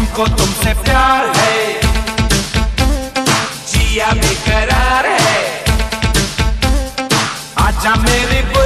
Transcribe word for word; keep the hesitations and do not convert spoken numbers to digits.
हमको तुमसे प्यार है, जिया बेकरार है, आजा मेरी